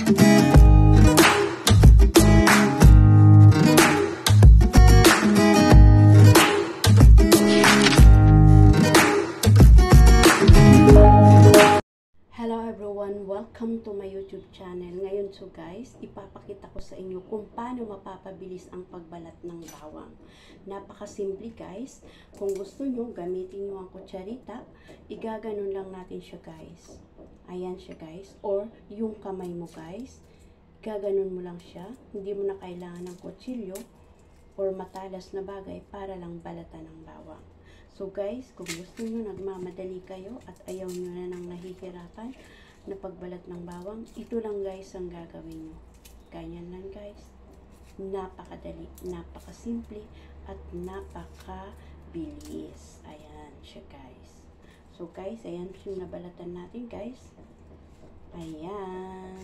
Hello everyone, welcome to my YouTube channel. Ngayon guys, ipapakita ko sa inyo kung paano mapapabilis ang pagbalat ng bawang. Napakasimple guys. Kung gusto nyo, gamitin nyo ang kutsarita, igaganon lang natin siya guys. Ayan siya guys. Or yung kamay mo guys, gaganon mo lang siya. Hindi mo na kailangan ng kutsilyo or matalas na bagay para lang balatan ng bawang. So guys, kung gusto nyo, nagmamadali kayo at ayaw nyo na nang nahihirapan na pagbalat ng bawang, ito lang guys ang gagawin nyo. Ganyan lang guys. Napakadali, napakasimple at napakabilis. Ayan siya guys. So guys, ayan yung nabalatan natin guys. Ayan.